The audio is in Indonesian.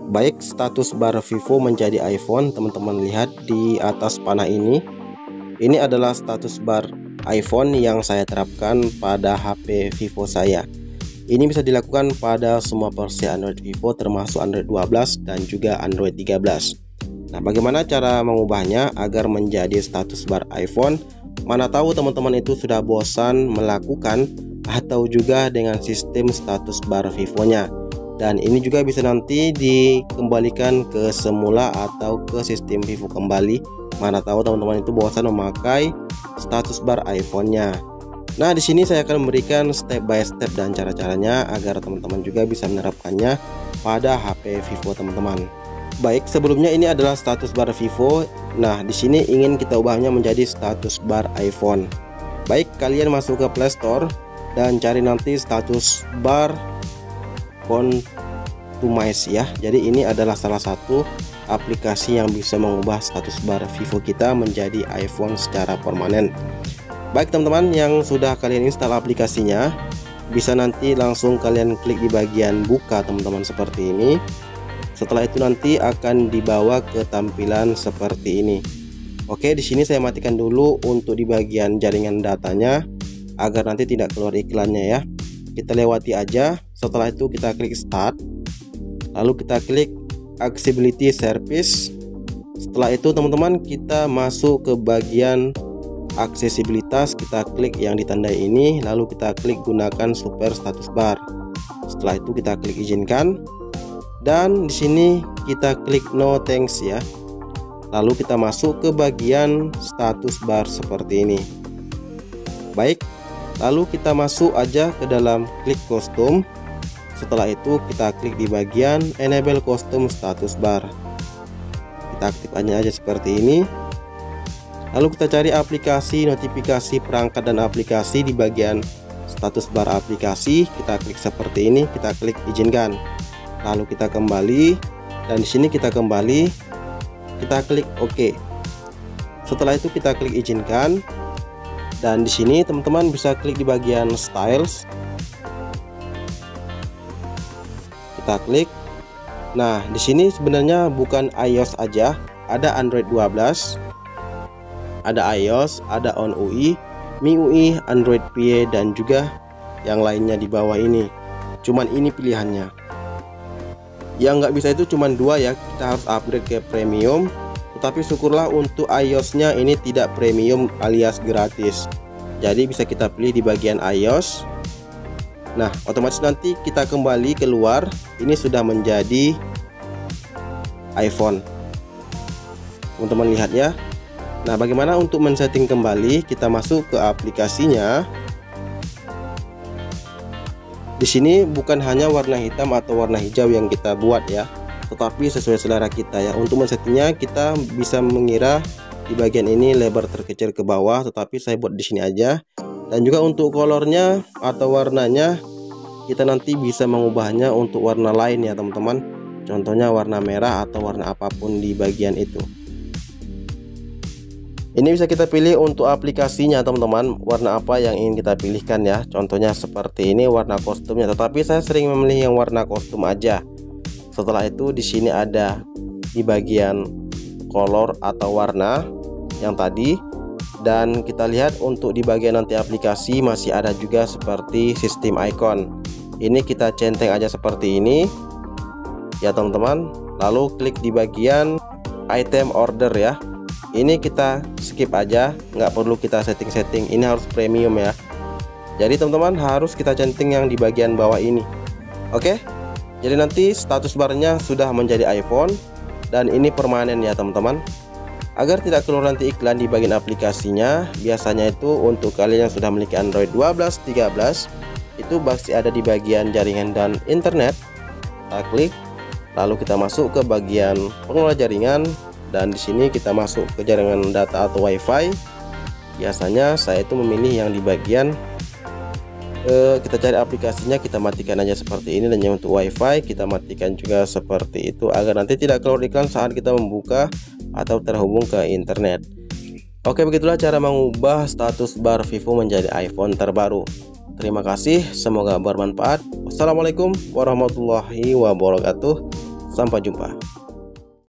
Baik, status bar Vivo menjadi iPhone, teman-teman lihat di atas panah ini. Ini adalah status bar iPhone yang saya terapkan pada HP Vivo saya. Ini bisa dilakukan pada semua versi Android Vivo termasuk Android 12 dan juga Android 13. Nah, bagaimana cara mengubahnya agar menjadi status bar iPhone? Mana tahu teman-teman itu sudah bosan melakukan atau juga dengan sistem status bar Vivo-nya. Dan ini juga bisa nanti dikembalikan ke semula atau ke sistem Vivo kembali. Mana tahu teman-teman itu bosan memakai status bar iPhone-nya. Nah, di sini saya akan memberikan step by step dan cara-caranya agar teman-teman juga bisa menerapkannya pada HP Vivo teman-teman. Baik, sebelumnya ini adalah status bar Vivo. Nah, di sini ingin kita ubahnya menjadi status bar iPhone. Baik, kalian masuk ke Play Store dan cari nanti status bar Customize ya. Jadi ini adalah salah satu aplikasi yang bisa mengubah status bar Vivo kita menjadi iPhone secara permanen. Baik teman-teman, yang sudah kalian install aplikasinya, bisa nanti langsung kalian klik di bagian buka teman-teman seperti ini. Setelah itu nanti akan dibawa ke tampilan seperti ini. Oke, di sini saya matikan dulu untuk di bagian jaringan datanya agar nanti tidak keluar iklannya ya. Kita lewati aja. Setelah itu kita klik start, lalu kita klik accessibility service. Setelah itu teman-teman kita masuk ke bagian aksesibilitas, kita klik yang ditandai ini, lalu kita klik gunakan super status bar. Setelah itu kita klik izinkan, dan di sini kita klik no thanks ya. Lalu kita masuk ke bagian status bar seperti ini. Baik, lalu kita masuk aja ke dalam klik custom. Setelah itu kita klik di bagian enable custom status bar. Kita aktifkannya aja seperti ini. Lalu kita cari aplikasi, notifikasi, perangkat dan aplikasi di bagian status bar aplikasi. Kita klik seperti ini, kita klik izinkan. Lalu kita kembali, dan di sini kita kembali, kita klik OK. Setelah itu kita klik izinkan, dan di sini teman-teman bisa klik di bagian styles. Kita klik. Nah, di sini sebenarnya bukan iOS aja, ada Android 12, ada iOS, ada On UI, MIUI, Android Pie dan juga yang lainnya di bawah ini. Cuman ini pilihannya. Yang nggak bisa itu cuman dua ya, kita harus upgrade ke premium. Tetapi syukurlah untuk iOS-nya ini tidak premium alias gratis. Jadi bisa kita pilih di bagian iOS. Nah, otomatis nanti kita kembali keluar, ini sudah menjadi iPhone. Teman-teman lihat ya. Nah, bagaimana untuk men-setting kembali? Kita masuk ke aplikasinya. Di sini bukan hanya warna hitam atau warna hijau yang kita buat ya, tetapi sesuai selera kita ya. Untuk men-settingnya kita bisa mengira di bagian ini lebar terkecil ke bawah, tetapi saya buat di sini aja. Dan juga untuk colornya atau warnanya kita nanti bisa mengubahnya untuk warna lain ya teman-teman. Contohnya warna merah atau warna apapun di bagian itu. Ini bisa kita pilih untuk aplikasinya teman-teman, warna apa yang ingin kita pilihkan ya. Contohnya seperti ini warna kostumnya, tetapi saya sering memilih yang warna kostum aja. Setelah itu di sini ada di bagian color atau warna yang tadi. Dan kita lihat untuk di bagian nanti aplikasi masih ada juga seperti sistem icon. Ini kita centeng aja seperti ini ya teman-teman. Lalu klik di bagian item order ya. Ini kita skip aja, nggak perlu kita setting-setting. Ini harus premium ya. Jadi teman-teman harus kita centeng yang di bagian bawah ini. Oke. Jadi nanti status barnya sudah menjadi iPhone dan ini permanen ya teman-teman. Agar tidak keluar nanti iklan di bagian aplikasinya, biasanya itu untuk kalian yang sudah memiliki Android 12, 13, itu pasti ada di bagian jaringan dan internet. Kita klik, lalu kita masuk ke bagian pengelola jaringan, dan di sini kita masuk ke jaringan data atau WiFi. Biasanya saya itu memilih yang di bagian kita cari aplikasinya, kita matikan aja seperti ini, dan yang untuk WiFi kita matikan juga seperti itu agar nanti tidak keluar iklan saat kita membuka atau terhubung ke internet. Oke, begitulah cara mengubah status bar Vivo menjadi iPhone terbaru. Terima kasih, semoga bermanfaat. Wassalamualaikum warahmatullahi wabarakatuh. Sampai jumpa.